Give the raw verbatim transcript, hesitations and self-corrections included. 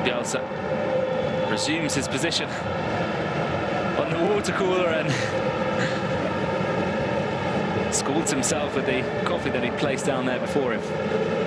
Bielsa resumes his position on the water cooler and scalds himself with the coffee that he placed down there before him.